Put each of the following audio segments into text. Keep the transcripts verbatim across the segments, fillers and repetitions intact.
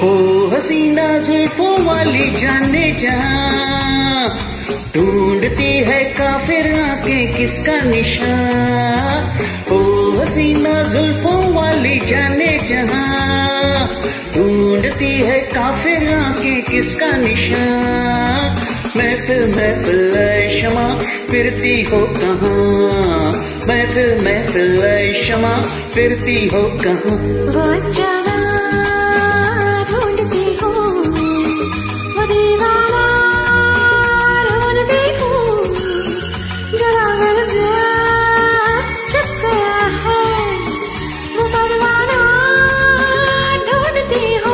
ओ हसीना जुल्फों वाली जाने जहां, ढूंढती है काफिर आंखें किसका निशान। ओ हसीना जुल्फों वाली जाने जहां, ढूंढती है काफिर आंखें किसका निशान। महफिल महफिल शमा फिरती हो कहाँ, महफिल महफिल शमा फिरती हो कहाँ। वो अनजाना ढूंढती हूँ, वो दीवाना ढूंढती हूँ, जरा गलत छुप गया है, वो परवाना ढूंढती हूँ।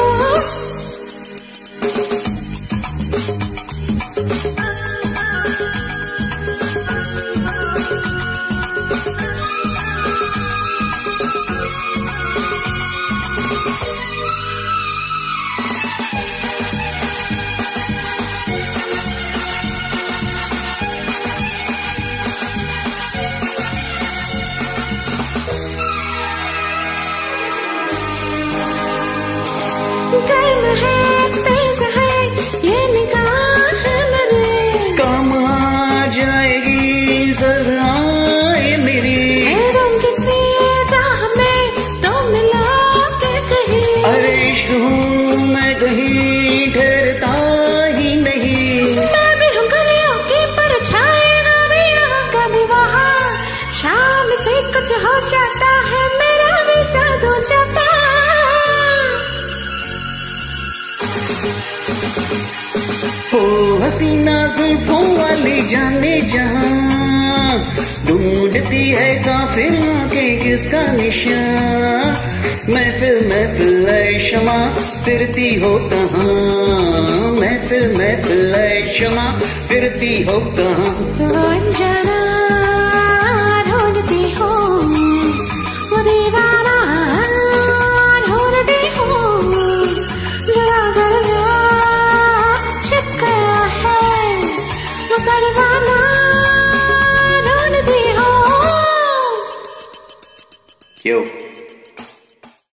गर्म है तेज है ये निगाह मेरे, काम आ जाएगी जरा ये मेरी। रंग से राह में तो मिला के कहीं, अरे इश्क हूँ मैं कहीं ठहरता ही नहीं। मैं भी हूँ गलियों की परछाई, कभी यहाँ कभी वहाँ, शाम से कुछ हो जाता है मेरा भी जादू जाता। ओ हसीना जुल्फों वाली जाने जहां, ढूंढती है काफिर आंखें किसका निशान। महफिल महफिल शमा फिरती हो कहाँ, महफिल महफिल शमा फिरती हो कहाँ। वो अनजाना ढूंढती हूँ, वो दीवाना ढूंढती हूँ, जरा गलत छुप गया है, वो परवाना ढूंढती हूँ। क्यों?